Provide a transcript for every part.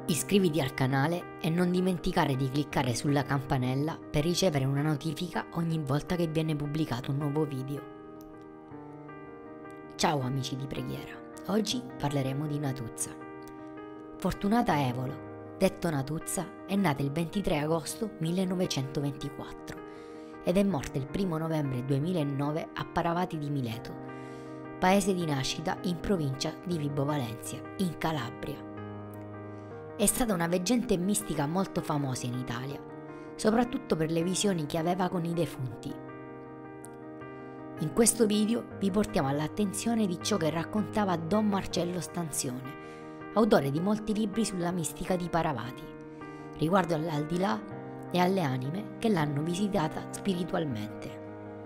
Iscriviti al canale e non dimenticare di cliccare sulla campanella per ricevere una notifica ogni volta che viene pubblicato un nuovo video. Ciao amici di preghiera, oggi parleremo di Natuzza. Fortunata Evolo, detto Natuzza, è nata il 23 agosto 1924 ed è morta il 1 novembre 2009 a Paravati di Mileto, paese di nascita in provincia di Vibo Valentia, in Calabria. È stata una veggente e mistica molto famosa in Italia, soprattutto per le visioni che aveva con i defunti. In questo video vi portiamo all'attenzione di ciò che raccontava Don Marcello Stanzione, autore di molti libri sulla mistica di Paravati, riguardo all'aldilà e alle anime che l'hanno visitata spiritualmente.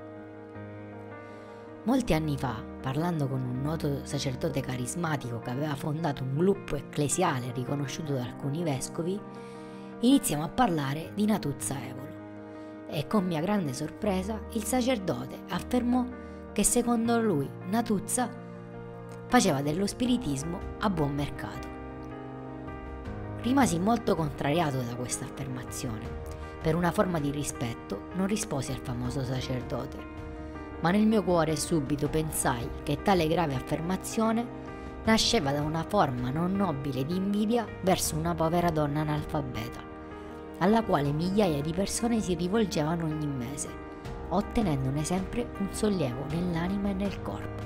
Molti anni fa, parlando con un noto sacerdote carismatico che aveva fondato un gruppo ecclesiale riconosciuto da alcuni vescovi, iniziamo a parlare di Natuzza Evolo e con mia grande sorpresa il sacerdote affermò che secondo lui Natuzza faceva dello spiritismo a buon mercato. Rimasi molto contrariato da questa affermazione. Per una forma di rispetto non risposi al famoso sacerdote, ma nel mio cuore subito pensai che tale grave affermazione nasceva da una forma non nobile di invidia verso una povera donna analfabeta, alla quale migliaia di persone si rivolgevano ogni mese, ottenendone sempre un sollievo nell'anima e nel corpo.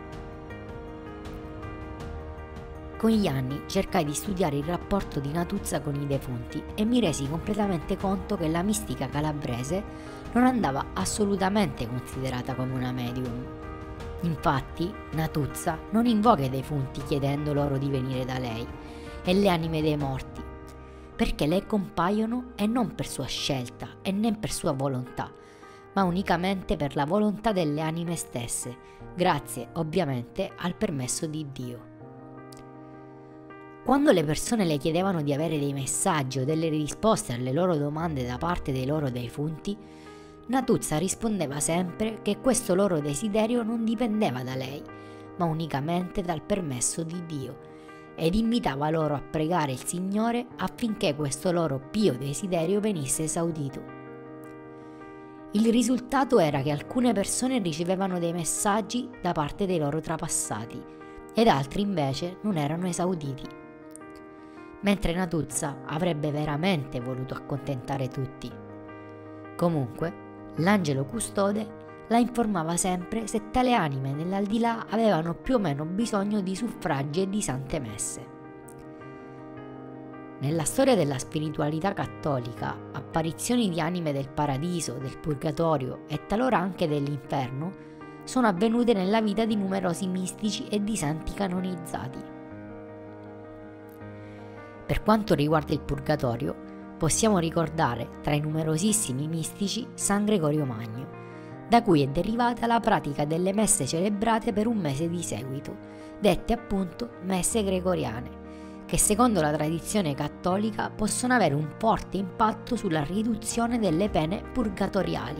Con gli anni cercai di studiare il rapporto di Natuzza con i defunti e mi resi completamente conto che la mistica calabrese non andava assolutamente considerata come una medium. Infatti, Natuzza non invoca i defunti chiedendo loro di venire da lei e le anime dei morti, perché le compaiono e non per sua scelta e né per sua volontà, ma unicamente per la volontà delle anime stesse, grazie ovviamente al permesso di Dio. Quando le persone le chiedevano di avere dei messaggi o delle risposte alle loro domande da parte dei loro defunti, Natuzza rispondeva sempre che questo loro desiderio non dipendeva da lei, ma unicamente dal permesso di Dio, ed invitava loro a pregare il Signore affinché questo loro pio desiderio venisse esaudito. Il risultato era che alcune persone ricevevano dei messaggi da parte dei loro trapassati, ed altri invece non erano esauditi. Mentre Natuzza avrebbe veramente voluto accontentare tutti. Comunque, l'angelo custode la informava sempre se tale anime nell'aldilà avevano più o meno bisogno di suffragi e di sante messe. Nella storia della spiritualità cattolica, apparizioni di anime del paradiso, del purgatorio e talora anche dell'inferno sono avvenute nella vita di numerosi mistici e di santi canonizzati. Per quanto riguarda il purgatorio, possiamo ricordare tra i numerosissimi mistici San Gregorio Magno, da cui è derivata la pratica delle messe celebrate per un mese di seguito, dette appunto messe gregoriane, che secondo la tradizione cattolica possono avere un forte impatto sulla riduzione delle pene purgatoriali.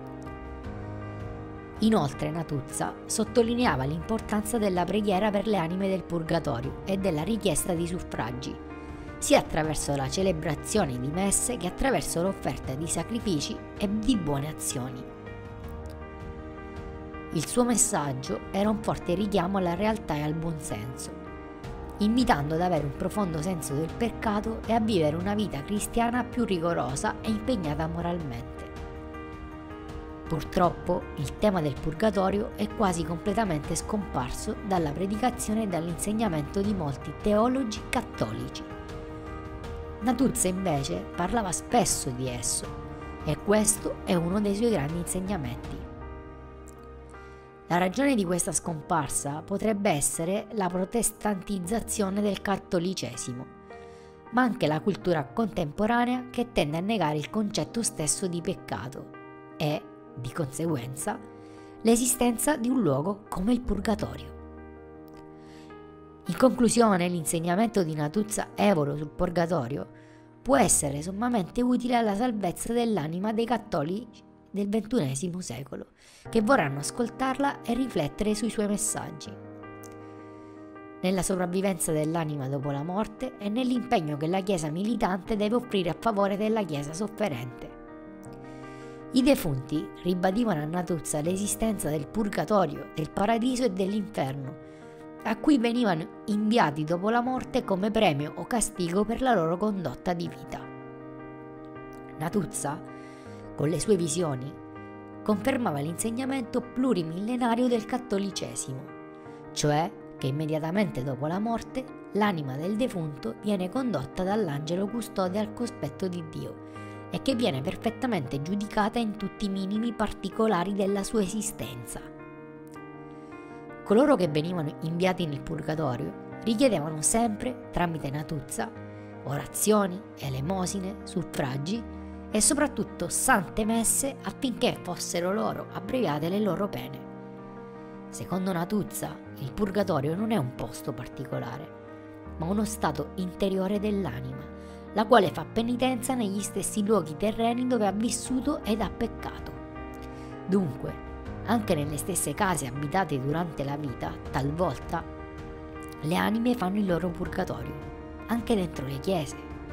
Inoltre Natuzza sottolineava l'importanza della preghiera per le anime del purgatorio e della richiesta di suffragi, sia attraverso la celebrazione di messe che attraverso l'offerta di sacrifici e di buone azioni. Il suo messaggio era un forte richiamo alla realtà e al buonsenso, invitando ad avere un profondo senso del peccato e a vivere una vita cristiana più rigorosa e impegnata moralmente. Purtroppo il tema del purgatorio è quasi completamente scomparso dalla predicazione e dall'insegnamento di molti teologi cattolici. Natuzza invece parlava spesso di esso e questo è uno dei suoi grandi insegnamenti. La ragione di questa scomparsa potrebbe essere la protestantizzazione del cattolicesimo, ma anche la cultura contemporanea che tende a negare il concetto stesso di peccato e, di conseguenza, l'esistenza di un luogo come il purgatorio. In conclusione, l'insegnamento di Natuzza Evolo sul purgatorio può essere sommamente utile alla salvezza dell'anima dei cattolici del XXI secolo, che vorranno ascoltarla e riflettere sui suoi messaggi. nella sopravvivenza dell'anima dopo la morte e nell'impegno che la Chiesa militante deve offrire a favore della Chiesa sofferente. I defunti ribadivano a Natuzza l'esistenza del purgatorio, del paradiso e dell'inferno, a cui venivano inviati dopo la morte come premio o castigo per la loro condotta di vita. Natuzza, con le sue visioni, confermava l'insegnamento plurimillenario del cattolicesimo, cioè che immediatamente dopo la morte l'anima del defunto viene condotta dall'angelo custode al cospetto di Dio e che viene perfettamente giudicata in tutti i minimi particolari della sua esistenza. Coloro che venivano inviati nel purgatorio richiedevano sempre, tramite Natuzza, orazioni, elemosine, suffragi e soprattutto sante messe affinché fossero loro abbreviate le loro pene. Secondo Natuzza, il purgatorio non è un posto particolare, ma uno stato interiore dell'anima, la quale fa penitenza negli stessi luoghi terreni dove ha vissuto ed ha peccato. Dunque, anche nelle stesse case abitate durante la vita, talvolta, le anime fanno il loro purgatorio, anche dentro le chiese.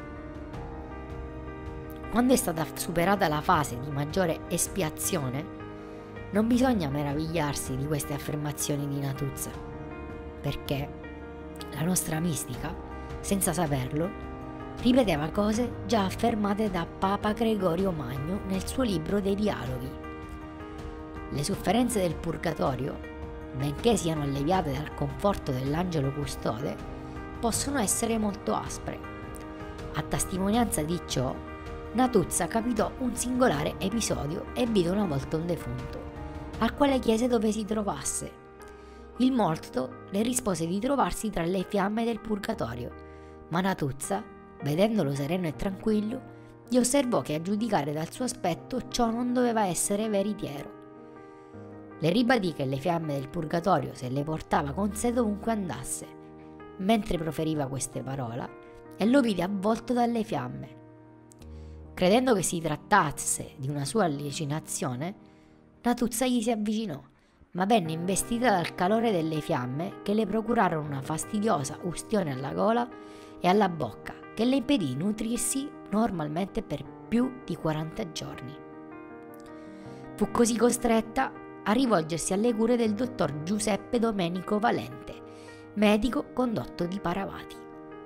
Quando è stata superata la fase di maggiore espiazione, non bisogna meravigliarsi di queste affermazioni di Natuzza, perché la nostra mistica, senza saperlo, ripeteva cose già affermate da Papa Gregorio Magno nel suo libro dei Dialoghi. Le sofferenze del purgatorio, benché siano alleviate dal conforto dell'angelo custode, possono essere molto aspre. A testimonianza di ciò, Natuzza capitò un singolare episodio e vide una volta un defunto, al quale chiese dove si trovasse. Il morto le rispose di trovarsi tra le fiamme del purgatorio, ma Natuzza, vedendolo sereno e tranquillo, gli osservò che a giudicare dal suo aspetto ciò non doveva essere veritiero. Le ribadì che le fiamme del purgatorio se le portava con sé dovunque andasse. Mentre proferiva queste parole, e lo vide avvolto dalle fiamme. Credendo che si trattasse di una sua allucinazione, Natuzza gli si avvicinò, ma venne investita dal calore delle fiamme che le procurarono una fastidiosa ustione alla gola e alla bocca che le impedì di nutrirsi normalmente per più di 40 giorni. Fu così costretta a rivolgersi alle cure del dottor Giuseppe Domenico Valente, medico condotto di Paravati.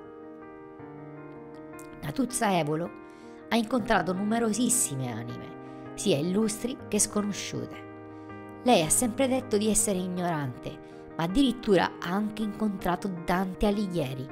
Natuzza Evolo ha incontrato numerosissime anime, sia illustri che sconosciute. Lei ha sempre detto di essere ignorante, ma addirittura ha anche incontrato Dante Alighieri,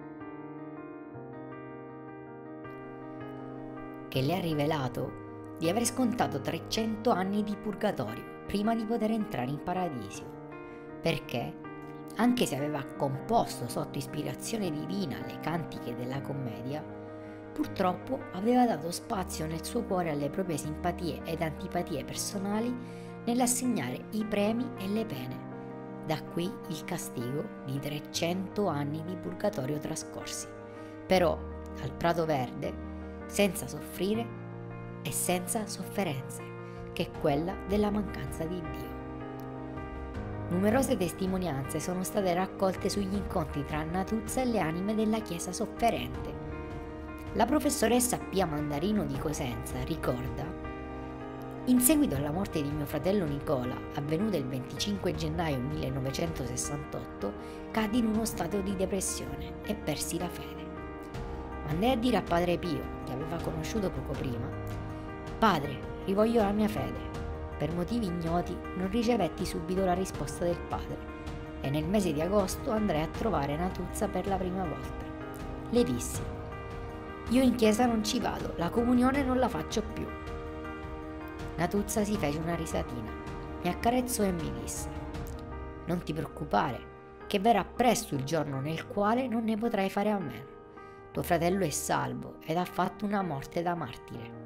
che le ha rivelato di aver scontato 300 anni di purgatorio prima di poter entrare in paradiso, perché, anche se aveva composto sotto ispirazione divina le cantiche della commedia, purtroppo aveva dato spazio nel suo cuore alle proprie simpatie ed antipatie personali nell'assegnare i premi e le pene. Da qui il castigo di 300 anni di purgatorio trascorsi, però al prato verde, senza soffrire e senza sofferenze, che è quella della mancanza di Dio. Numerose testimonianze sono state raccolte sugli incontri tra Natuzza e le anime della Chiesa sofferente. La professoressa Pia Mandarino di Cosenza ricorda: in seguito alla morte di mio fratello Nicola, avvenuta il 25 gennaio 1968, caddi in uno stato di depressione e persi la fede. Andai a dire a padre Pio, che aveva conosciuto poco prima: padre, rivoglio la mia fede. Per motivi ignoti non ricevetti subito la risposta del padre e nel mese di agosto andrai a trovare Natuzza per la prima volta. Le dissi: io in chiesa non ci vado, la comunione non la faccio più. Natuzza si fece una risatina, mi accarezzò e mi disse: non ti preoccupare, che verrà presto il giorno nel quale non ne potrai fare a meno. Tuo fratello è salvo ed ha fatto una morte da martire.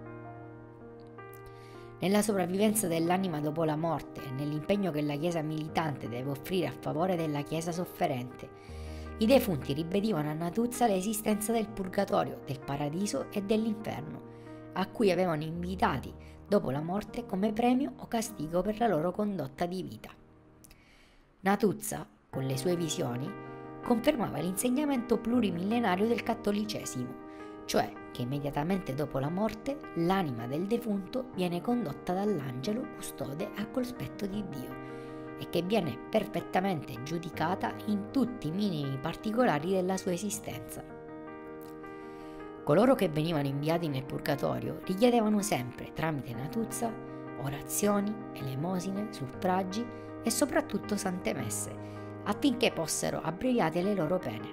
Nella sopravvivenza dell'anima dopo la morte e nell'impegno che la Chiesa militante deve offrire a favore della Chiesa sofferente, i defunti ribadivano a Natuzza l'esistenza del purgatorio, del paradiso e dell'inferno, a cui avevano invitati dopo la morte come premio o castigo per la loro condotta di vita. Natuzza, con le sue visioni, confermava l'insegnamento plurimillenario del cattolicesimo, cioè che immediatamente dopo la morte l'anima del defunto viene condotta dall'angelo custode a cospetto di Dio e che viene perfettamente giudicata in tutti i minimi particolari della sua esistenza. Coloro che venivano inviati nel purgatorio richiedevano sempre, tramite Natuzza, orazioni, elemosine, suffragi e soprattutto sante messe, affinché fossero abbreviate le loro pene.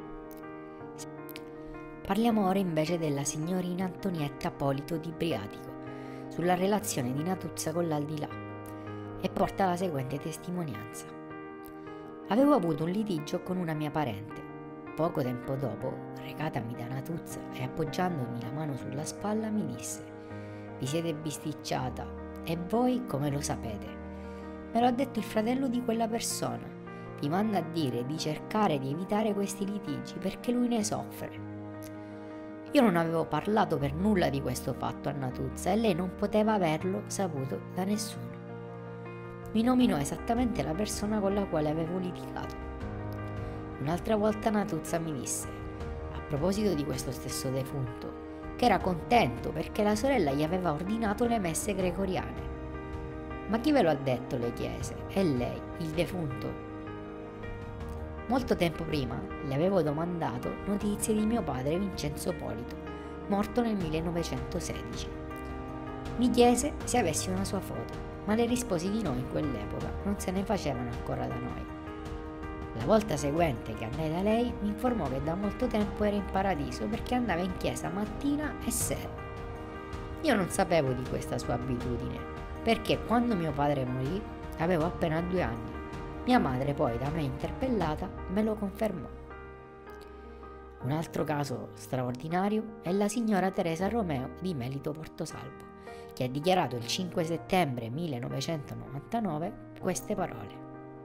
Parliamo ora invece della signorina Antonietta Polito di Briatico, sulla relazione di Natuzza con l'aldilà, e porta la seguente testimonianza. Avevo avuto un litigio con una mia parente. Poco tempo dopo, recatami da Natuzza e appoggiandomi la mano sulla spalla mi disse: «Vi siete bisticciata, e voi come lo sapete? Me lo ha detto il fratello di quella persona. Vi manda a dire di cercare di evitare questi litigi perché lui ne soffre». Io non avevo parlato per nulla di questo fatto a Natuzza e lei non poteva averlo saputo da nessuno. Mi nominò esattamente la persona con la quale avevo litigato. Un'altra volta Natuzza mi disse, a proposito di questo stesso defunto, che era contento perché la sorella gli aveva ordinato le messe gregoriane. «Ma chi ve lo ha detto?» le chiese. «E lei, il defunto?» Molto tempo prima le avevo domandato notizie di mio padre Vincenzo Polito, morto nel 1916. Mi chiese se avessi una sua foto, ma le risposi di no in quell'epoca, non se ne facevano ancora da noi. La volta seguente che andai da lei mi informò che da molto tempo era in paradiso perché andava in chiesa mattina e sera. Io non sapevo di questa sua abitudine, perché quando mio padre morì avevo appena 2 anni. Mia madre poi, da me interpellata, me lo confermò. Un altro caso straordinario è la signora Teresa Romeo di Melito Portosalvo, che ha dichiarato il 5 settembre 1999 queste parole.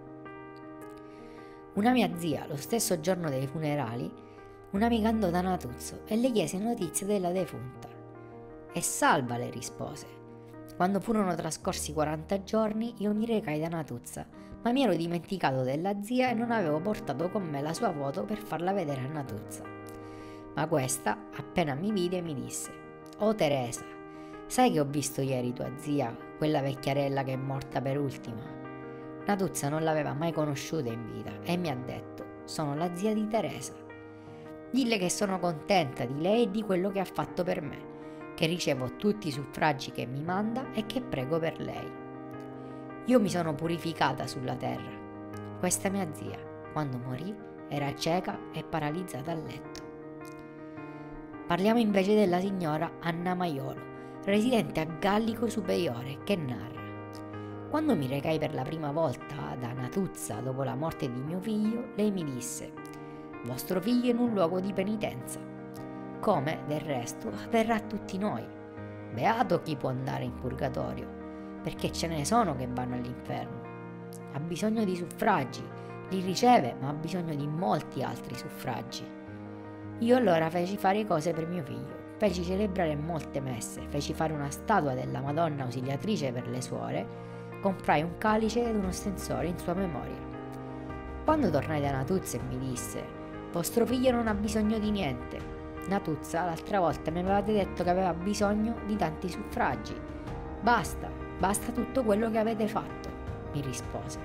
Una mia zia, lo stesso giorno dei funerali, un'amica andò da Natuzzo e le chiese notizie della defunta. «È salva», le rispose. Quando furono trascorsi 40 giorni, io mi recai da Natuzza, ma mi ero dimenticato della zia e non avevo portato con me la sua foto per farla vedere a Natuzza. Ma questa, appena mi vide, mi disse: «Oh Teresa, sai che ho visto ieri tua zia, quella vecchiarella che è morta per ultima?» Natuzza non l'aveva mai conosciuta in vita e mi ha detto: «Sono la zia di Teresa. Dille che sono contenta di lei e di quello che ha fatto per me, che ricevo tutti i suffragi che mi manda e che prego per lei. Io mi sono purificata sulla terra. Questa mia zia, quando morì, era cieca e paralizzata a letto». Parliamo invece della signora Anna Maiolo, residente a Gallico Superiore, che narra: «Quando mi recai per la prima volta da Natuzza dopo la morte di mio figlio, lei mi disse: «Vostro figlio è in un luogo di penitenza, come del resto avverrà a tutti noi. Beato chi può andare in purgatorio, perché ce ne sono che vanno all'inferno. Ha bisogno di suffragi, li riceve, ma ha bisogno di molti altri suffragi». Io allora feci fare cose per mio figlio, feci celebrare molte messe, feci fare una statua della Madonna Ausiliatrice per le suore, comprai un calice ed uno stensore in sua memoria. Quando tornai da Natuzza e mi disse: «Vostro figlio non ha bisogno di niente. Natuzza l'altra volta mi avevate detto che aveva bisogno di tanti suffragi. Basta tutto quello che avete fatto», mi rispose.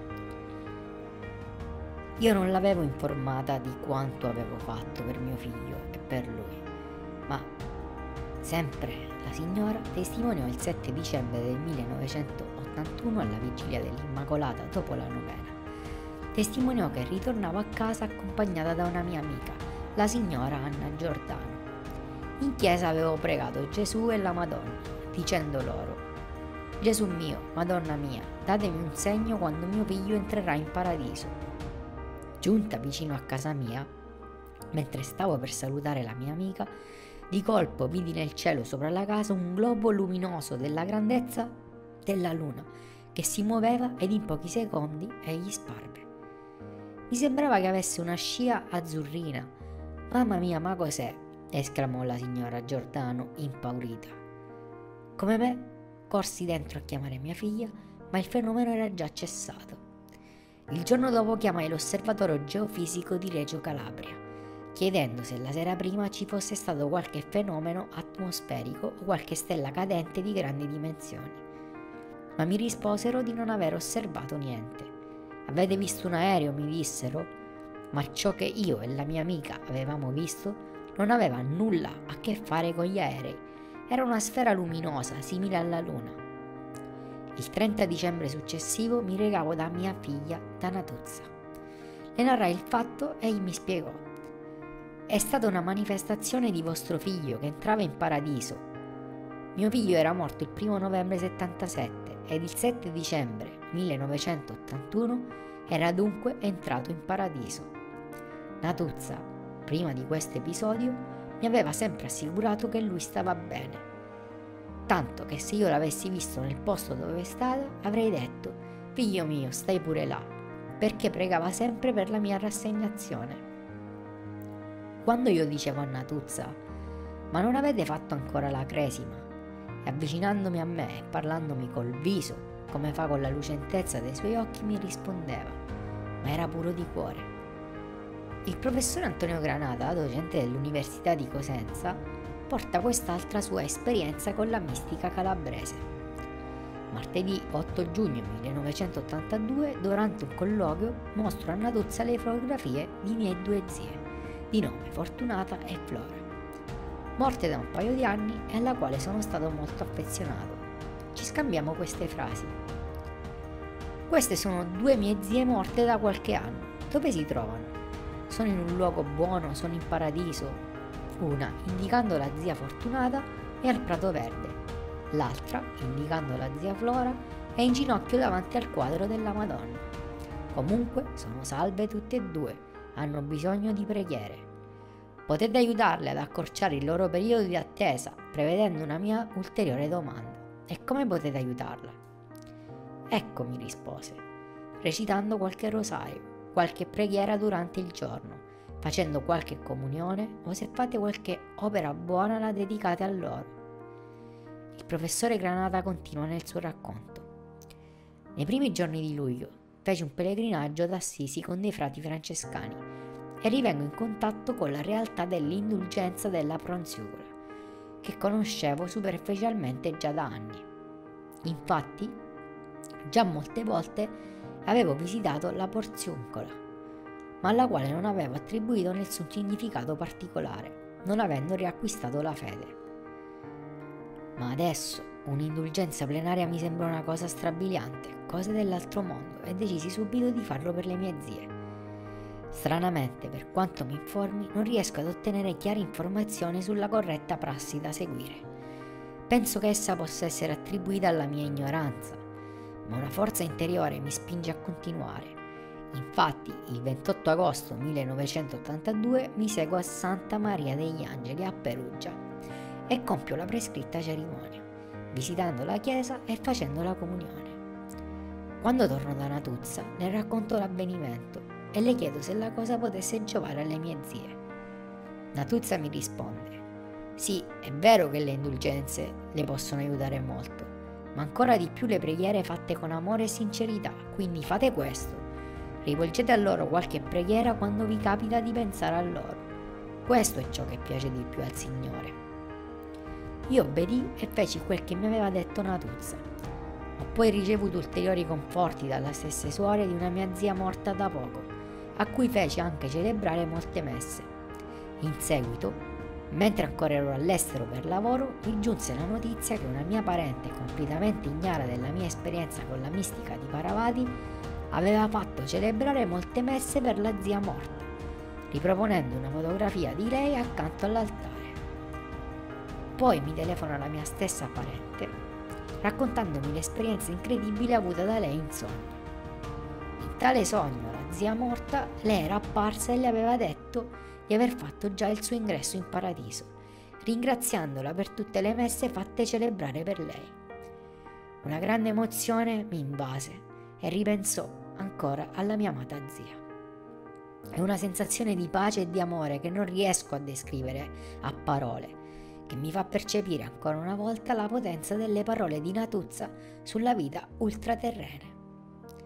Io non l'avevo informata di quanto avevo fatto per mio figlio e per lui, ma sempre la signora testimoniò il 7 dicembre del 1981 alla vigilia dell'Immacolata dopo la novena. Testimoniò che ritornavo a casa accompagnata da una mia amica, la signora Anna Giordano. In chiesa avevo pregato Gesù e la Madonna, dicendo loro: «Gesù mio, Madonna mia, datemi un segno quando mio figlio entrerà in paradiso». Giunta vicino a casa mia, mentre stavo per salutare la mia amica, di colpo vidi nel cielo sopra la casa un globo luminoso della grandezza della luna che si muoveva ed in pochi secondi egli sparve. Mi sembrava che avesse una scia azzurrina. «Mamma mia, ma cos'è?» esclamò la signora Giordano impaurita. Come me, corsi dentro a chiamare mia figlia, ma il fenomeno era già cessato. Il giorno dopo chiamai l'osservatorio geofisico di Reggio Calabria, chiedendo se la sera prima ci fosse stato qualche fenomeno atmosferico o qualche stella cadente di grandi dimensioni. Ma mi risposero di non aver osservato niente. Avete visto un aereo? Mi dissero, ma ciò che io e la mia amica avevamo visto non aveva nulla a che fare con gli aerei. Era una sfera luminosa, simile alla Luna. Il 30 dicembre successivo mi recavo da mia figlia, da Natuzza. Le narrai il fatto e egli mi spiegò: è stata una manifestazione di vostro figlio che entrava in paradiso. Mio figlio era morto il 1 novembre 77 ed il 7 dicembre 1981 era dunque entrato in paradiso. Natuzza, prima di questo episodio, mi aveva sempre assicurato che lui stava bene. Tanto che se io l'avessi visto nel posto dove è stata, avrei detto: figlio mio, stai pure là, perché pregava sempre per la mia rassegnazione. Quando io dicevo a Natuzza: ma non avete fatto ancora la cresima? E avvicinandomi a me e parlandomi col viso, come fa con la lucentezza dei suoi occhi, mi rispondeva: ma era puro di cuore. Il professore Antonio Granata, docente dell'Università di Cosenza, porta quest'altra sua esperienza con la mistica calabrese. Martedì 8 giugno 1982, durante un colloquio, mostro a Natuzza le fotografie di miei due zie, di nome Fortunata e Flora, morte da un paio di anni e alla quale sono stato molto affezionato. Ci scambiamo queste frasi. Queste sono due mie zie morte da qualche anno. Dove si trovano? Sono in un luogo buono, sono in paradiso. Una, indicando la zia Fortunata, è al Prato Verde. L'altra, indicando la zia Flora, è in ginocchio davanti al quadro della Madonna. Comunque, sono salve tutte e due, hanno bisogno di preghiere. Potete aiutarle ad accorciare il loro periodo di attesa, prevedendo una mia ulteriore domanda. E come potete aiutarla? Ecco, mi rispose, recitando qualche rosario, qualche preghiera durante il giorno, facendo qualche comunione o se fate qualche opera buona la dedicate a loro. Il professore Granata continua nel suo racconto. Nei primi giorni di luglio feci un pellegrinaggio ad Assisi con dei frati francescani e rivengo in contatto con la realtà dell'indulgenza della pronsiura, che conoscevo superficialmente già da anni. Infatti, già molte volte avevo visitato la Porziuncola, ma alla quale non avevo attribuito nessun significato particolare, non avendo riacquistato la fede. Ma adesso un'indulgenza plenaria mi sembra una cosa strabiliante, cose dell'altro mondo, e decisi subito di farlo per le mie zie. Stranamente, per quanto mi informi, non riesco ad ottenere chiare informazioni sulla corretta prassi da seguire. Penso che essa possa essere attribuita alla mia ignoranza, ma una forza interiore mi spinge a continuare. Infatti, il 28 agosto 1982 mi seguo a Santa Maria degli Angeli a Perugia e compio la prescritta cerimonia, visitando la chiesa e facendo la comunione. Quando torno da Natuzza, le racconto l'avvenimento e le chiedo se la cosa potesse giovare alle mie zie. Natuzza mi risponde: sì, è vero che le indulgenze le possono aiutare molto, ma ancora di più le preghiere fatte con amore e sincerità, quindi fate questo: rivolgete a loro qualche preghiera quando vi capita di pensare a loro. Questo è ciò che piace di più al Signore. Io obbedii e feci quel che mi aveva detto Natuzza. Ho poi ricevuto ulteriori conforti dalla stessa suore di una mia zia morta da poco, a cui feci anche celebrare molte messe. In seguito, mentre ancora ero all'estero per lavoro, mi giunse la notizia che una mia parente completamente ignara della mia esperienza con la mistica di Paravati aveva fatto celebrare molte messe per la zia morta, riproponendo una fotografia di lei accanto all'altare. Poi mi telefona la mia stessa parente, raccontandomi l'esperienza incredibile avuta da lei in sogno. In tale sogno, la zia morta le era apparsa e le aveva detto di aver fatto già il suo ingresso in paradiso, ringraziandola per tutte le messe fatte celebrare per lei. Una grande emozione mi invase e ripensò ancora alla mia amata zia. È una sensazione di pace e di amore che non riesco a descrivere a parole, che mi fa percepire ancora una volta la potenza delle parole di Natuzza sulla vita ultraterrena.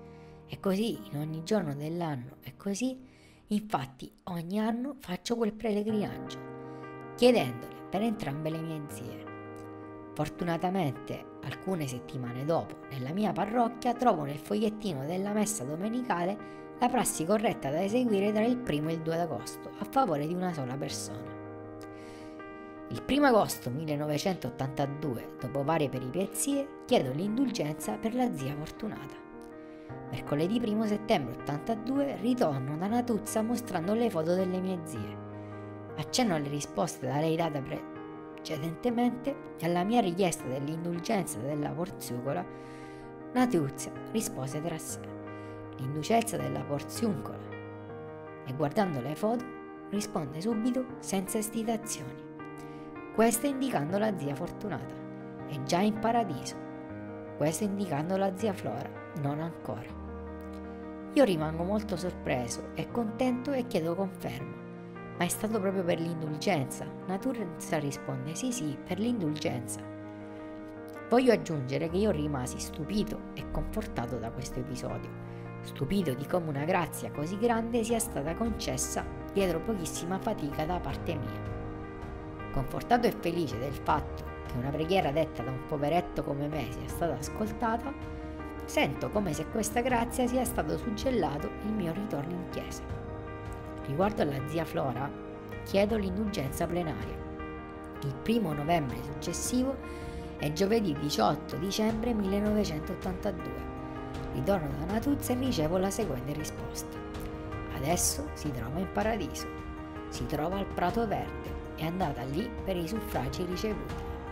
E così in ogni giorno dell'anno, e così, infatti, ogni anno faccio quel pellegrinaggio, chiedendole per entrambe le mie zie. Fortunatamente, alcune settimane dopo, nella mia parrocchia trovo nel fogliettino della messa domenicale la prassi corretta da eseguire tra il 1° e il 2 agosto a favore di una sola persona. Il 1° agosto 1982, dopo varie peripezie, chiedo l'indulgenza per la zia Fortunata. Mercoledì 1° settembre 82 ritorno da Natuzza mostrando le foto delle mie zie. Accenno alle risposte da lei date precedentemente e alla mia richiesta dell'indulgenza della Porziuncola. Natuzia rispose tra sé: l'indulgenza della Porziuncola, e guardando le foto risponde subito senza esitazioni, questa indicando la zia Fortunata, è già in paradiso, questa indicando la zia Flora, non ancora. Io rimango molto sorpreso e contento e chiedo conferma: ma è stato proprio per l'indulgenza? Natuzia risponde: sì, per l'indulgenza. Voglio aggiungere che io rimasi stupito e confortato da questo episodio, stupito di come una grazia così grande sia stata concessa dietro pochissima fatica da parte mia. Confortato e felice del fatto che una preghiera detta da un poveretto come me sia stata ascoltata, sento come se questa grazia sia stato suggellato il mio ritorno in chiesa. Riguardo alla zia Flora, chiedo l'indulgenza plenaria. Il 1° novembre successivo è giovedì 18 dicembre 1982. Ritorno da Natuzza e ricevo la seguente risposta: adesso si trova in paradiso, si trova al Prato Verde, è andata lì per i suffragi ricevuti.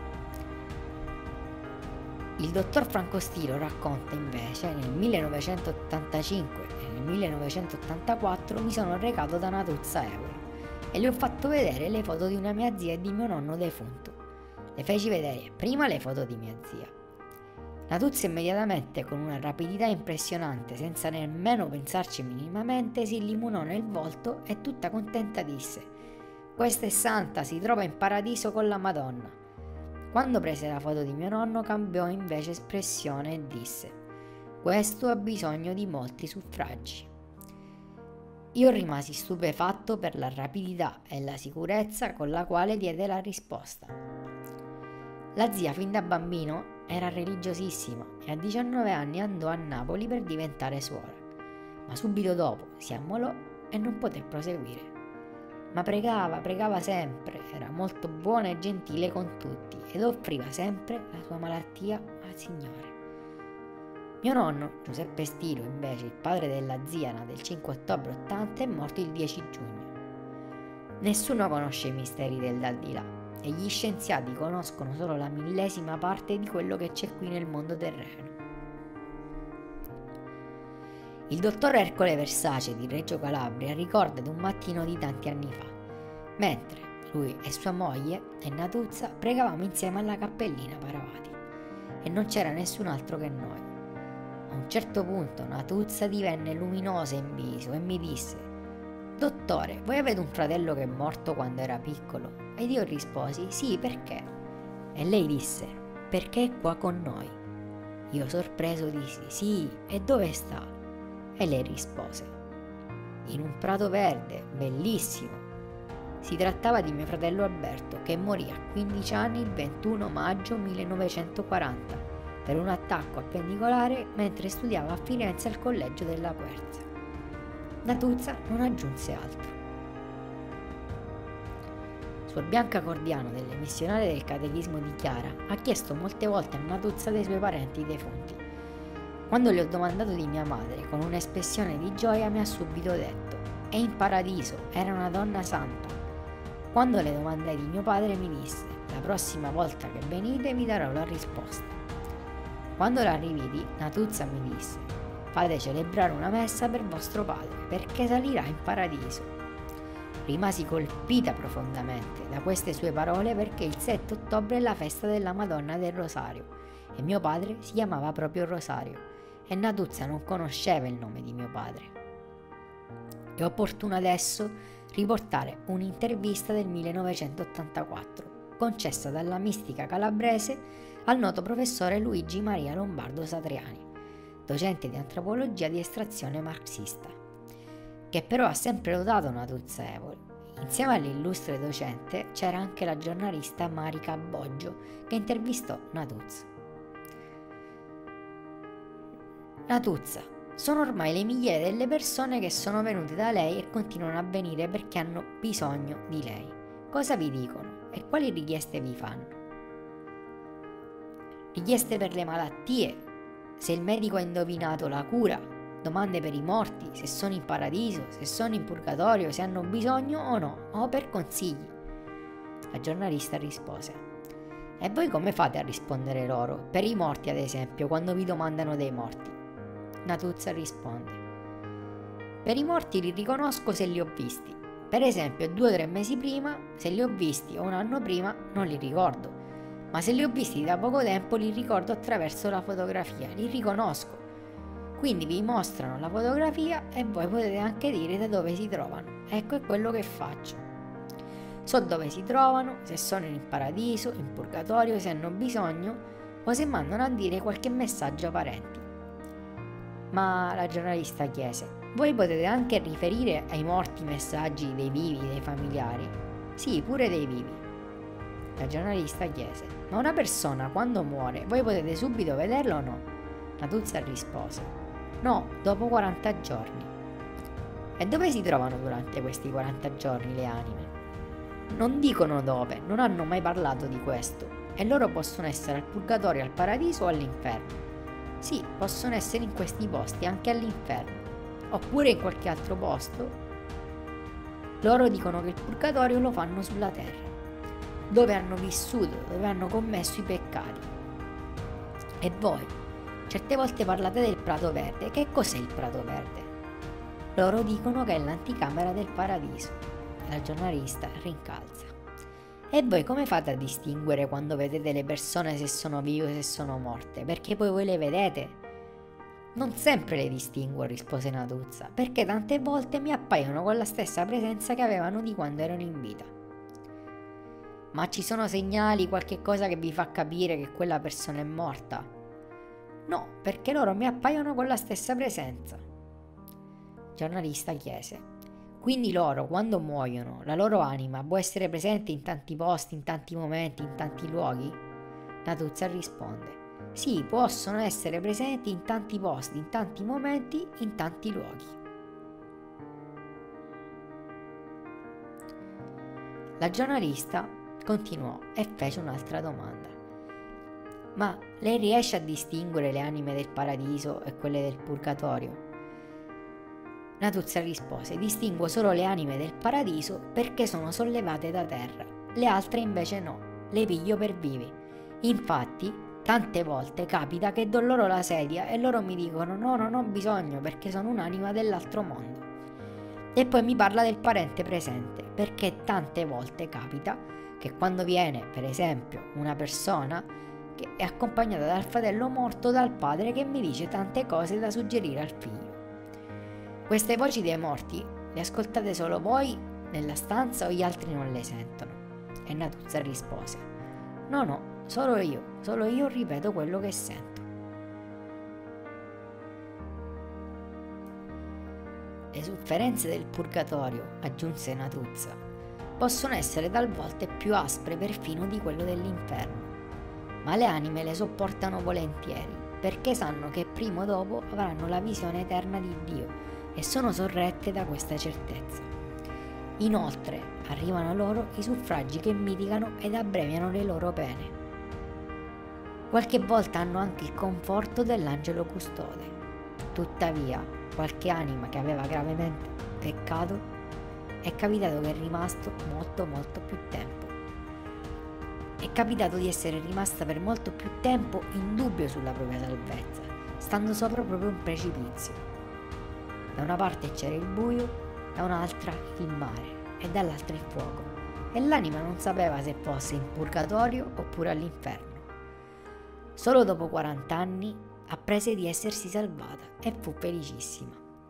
Il dottor Franco Stilo racconta invece: nel 1985 e nel 1984 mi sono recato da Natuzza Evola e le ho fatto vedere le foto di una mia zia e di mio nonno defunto. Le feci vedere prima le foto di mia zia. Natuzza immediatamente, con una rapidità impressionante, senza nemmeno pensarci minimamente, si illuminò nel volto e tutta contenta disse: questa è santa, si trova in paradiso con la Madonna. Quando prese la foto di mio nonno cambiò invece espressione e disse: questo ha bisogno di molti suffragi. Io rimasi stupefatto per la rapidità e la sicurezza con la quale diede la risposta. La zia fin da bambino era religiosissima e a 19 anni andò a Napoli per diventare suora, ma subito dopo si ammalò e non poté proseguire. Ma pregava sempre, era molto buona e gentile con tutti ed offriva sempre la sua malattia al Signore. Mio nonno, Giuseppe Stilo, invece, il padre della zia, nata il 5 ottobre 80, è morto il 10 giugno. Nessuno conosce i misteri del d'aldilà e gli scienziati conoscono solo la millesima parte di quello che c'è qui nel mondo terreno. Il dottor Ercole Versace di Reggio Calabria ricorda di un mattino di tanti anni fa, mentre lui e sua moglie e Natuzza pregavamo insieme alla cappellina Paravati e non c'era nessun altro che noi. A un certo punto Natuzza divenne luminosa in viso e mi disse: dottore, voi avete un fratello che è morto quando era piccolo? Ed io risposi: sì, perché? E lei disse: perché è qua con noi. Io sorpreso dissi: sì, e dove sta? E lei rispose: in un prato verde, bellissimo. Si trattava di mio fratello Alberto, che morì a 15 anni il 21 maggio 1940 per un attacco appendicolare mentre studiava a Firenze al collegio della Quercia. Natuzza non aggiunse altro. Suor Bianca Cordiano, delle missionarie del Catechismo di Chiara, ha chiesto molte volte a Natuzza dei suoi parenti defunti. Quando le ho domandato di mia madre, con un'espressione di gioia mi ha subito detto: è in paradiso, era una donna santa. Quando le domandai di mio padre mi disse: la prossima volta che venite vi darò la risposta. Quando la rividi, Natuzza mi disse: fate celebrare una messa per vostro padre, perché salirà in paradiso. Rimasi colpita profondamente da queste sue parole perché il 7 ottobre è la festa della Madonna del Rosario e mio padre si chiamava proprio Rosario e Natuzza non conosceva il nome di mio padre. È opportuno adesso riportare un'intervista del 1984 concessa dalla mistica calabrese al noto professore Luigi Maria Lombardo Satriani. docente di antropologia di estrazione marxista, che però ha sempre lodato Natuzza Evoli. Insieme all'illustre docente c'era anche la giornalista Marica Boggio, che intervistò Natuzza. Natuzza: sono ormai le migliaia delle persone che sono venute da lei e continuano a venire perché hanno bisogno di lei. Cosa vi dicono e quali richieste vi fanno? Richieste per le malattie, se il medico ha indovinato la cura, domande per i morti, se sono in paradiso, se sono in purgatorio, se hanno bisogno o no, o per consigli. La giornalista rispose: e voi come fate a rispondere loro? Per i morti, ad esempio, quando vi domandano dei morti. Natuzza risponde: per i morti li riconosco se li ho visti. Per esempio 2 o 3 mesi prima, se li ho visti, o un anno prima, non li ricordo. Ma se li ho visti da poco tempo li ricordo attraverso la fotografia, li riconosco. Quindi vi mostrano la fotografia e voi potete anche dire da dove si trovano. Ecco, è quello che faccio. So dove si trovano, se sono in paradiso, in purgatorio, se hanno bisogno o se mandano a dire qualche messaggio ai parenti. Ma la giornalista chiese: voi potete anche riferire ai morti messaggi dei vivi, dei familiari? Sì, pure dei vivi. La giornalista chiese: ma una persona quando muore voi potete subito vederla o no? Natuzza rispose: no, dopo 40 giorni. E dove si trovano durante questi 40 giorni le anime? Non dicono dove, non hanno mai parlato di questo, e loro possono essere al purgatorio, al paradiso o all'inferno. Sì, possono essere in questi posti, anche all'inferno, oppure in qualche altro posto. Loro dicono che il purgatorio lo fanno sulla terra, dove hanno vissuto, dove hanno commesso i peccati. E voi, certe volte parlate del Prato Verde. Che cos'è il Prato Verde? Loro dicono che è l'anticamera del paradiso. La giornalista rincalza: e voi come fate a distinguere quando vedete le persone se sono vive o se sono morte? Perché poi voi le vedete? Non sempre le distingo, rispose Natuzza, perché tante volte mi appaiono con la stessa presenza che avevano di quando erano in vita. Ma ci sono segnali, qualche cosa che vi fa capire che quella persona è morta? No, perché loro mi appaiono con la stessa presenza. Il giornalista chiese: quindi loro, quando muoiono, la loro anima può essere presente in tanti posti, in tanti momenti, in tanti luoghi? Natuzza risponde: sì, possono essere presenti in tanti posti, in tanti momenti, in tanti luoghi. La giornalista continuò e fece un'altra domanda: ma lei riesce a distinguere le anime del paradiso e quelle del purgatorio? Natuzza rispose: distingo solo le anime del paradiso perché sono sollevate da terra, le altre invece no, le piglio per vivi. Infatti, tante volte capita che do loro la sedia e loro mi dicono: no, non ho bisogno perché sono un'anima dell'altro mondo. E poi mi parla del parente presente, perché tante volte capita che quando viene, per esempio, una persona che è accompagnata dal fratello morto o dal padre che mi dice tante cose da suggerire al figlio. Queste voci dei morti le ascoltate solo voi nella stanza o gli altri non le sentono? E Natuzza rispose: no, solo io ripeto quello che sento. Le sofferenze del purgatorio, aggiunse Natuzza, possono essere talvolta più aspre perfino di quello dell'inferno, ma le anime le sopportano volentieri, perché sanno che prima o dopo avranno la visione eterna di Dio e sono sorrette da questa certezza. Inoltre arrivano a loro i suffragi che mitigano ed abbreviano le loro pene. Qualche volta hanno anche il conforto dell'angelo custode. Tuttavia, qualche anima che aveva gravemente peccato è capitato che è rimasto molto più tempo. È capitato di essere rimasta per molto più tempo in dubbio sulla propria salvezza, stando sopra proprio un precipizio. Da una parte c'era il buio, da un'altra il mare e dall'altra il fuoco, e l'anima non sapeva se fosse in purgatorio oppure all'inferno. Solo dopo 40 anni apprese di essersi salvata e fu felicissima.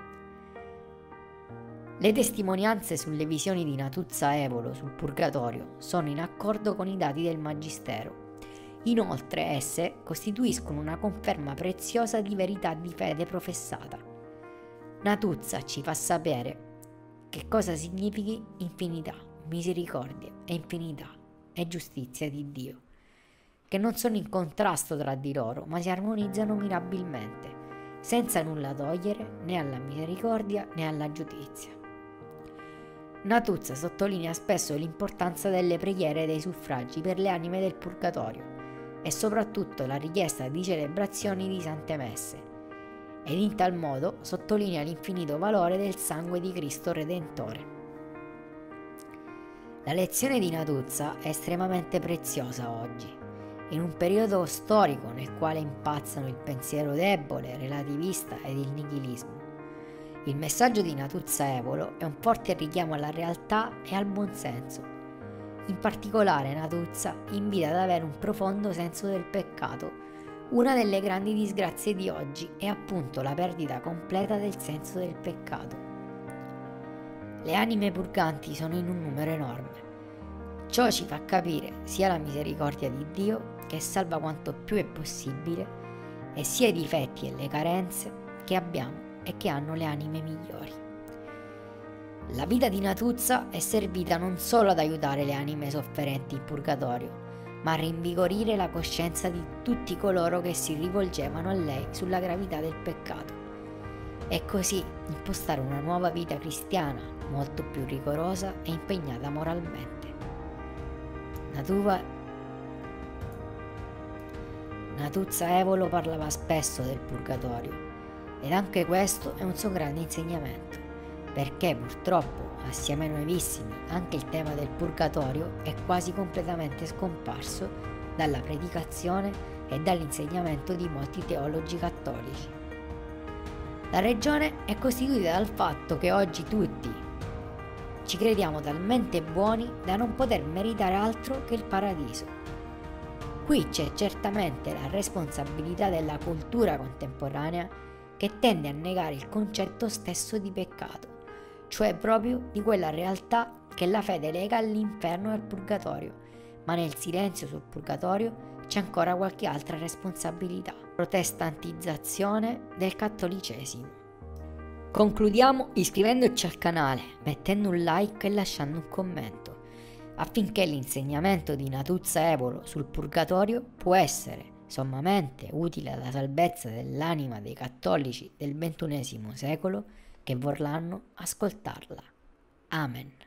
Le testimonianze sulle visioni di Natuzza Evolo sul purgatorio sono in accordo con i dati del Magistero. Inoltre esse costituiscono una conferma preziosa di verità di fede professata. Natuzza ci fa sapere che cosa significhi infinità, misericordia e infinità e giustizia di Dio, che non sono in contrasto tra di loro, ma si armonizzano mirabilmente, senza nulla togliere né alla misericordia né alla giustizia. Natuzza sottolinea spesso l'importanza delle preghiere e dei suffragi per le anime del purgatorio e soprattutto la richiesta di celebrazioni di sante messe, ed in tal modo sottolinea l'infinito valore del sangue di Cristo Redentore. La lezione di Natuzza è estremamente preziosa oggi, in un periodo storico nel quale impazzano il pensiero debole, relativista ed il nichilismo. Il messaggio di Natuzza Evolo è un forte richiamo alla realtà e al buonsenso. In particolare Natuzza invita ad avere un profondo senso del peccato. Una delle grandi disgrazie di oggi è appunto la perdita completa del senso del peccato. Le anime purganti sono in un numero enorme. Ciò ci fa capire sia la misericordia di Dio, che salva quanto più è possibile, e sia i difetti e le carenze che abbiamo e che hanno le anime migliori. La vita di Natuzza è servita non solo ad aiutare le anime sofferenti in purgatorio, ma a rinvigorire la coscienza di tutti coloro che si rivolgevano a lei sulla gravità del peccato, e così impostare una nuova vita cristiana molto più rigorosa e impegnata moralmente. Natuzza Evolo parlava spesso del purgatorio, ed anche questo è un suo grande insegnamento, perché purtroppo, assieme ai nuovissimi, anche il tema del purgatorio è quasi completamente scomparso dalla predicazione e dall'insegnamento di molti teologi cattolici. La ragione è costituita dal fatto che oggi tutti ci crediamo talmente buoni da non poter meritare altro che il paradiso. Qui c'è certamente la responsabilità della cultura contemporanea, che tende a negare il concetto stesso di peccato, cioè proprio di quella realtà che la fede lega all'inferno e al purgatorio, ma nel silenzio sul purgatorio c'è ancora qualche altra responsabilità: protestantizzazione del cattolicesimo. Concludiamo iscrivendoci al canale, mettendo un like e lasciando un commento, affinché l'insegnamento di Natuzza Evolo sul purgatorio può essere sommamente utile alla salvezza dell'anima dei cattolici del XXI secolo che vorranno ascoltarla. Amen.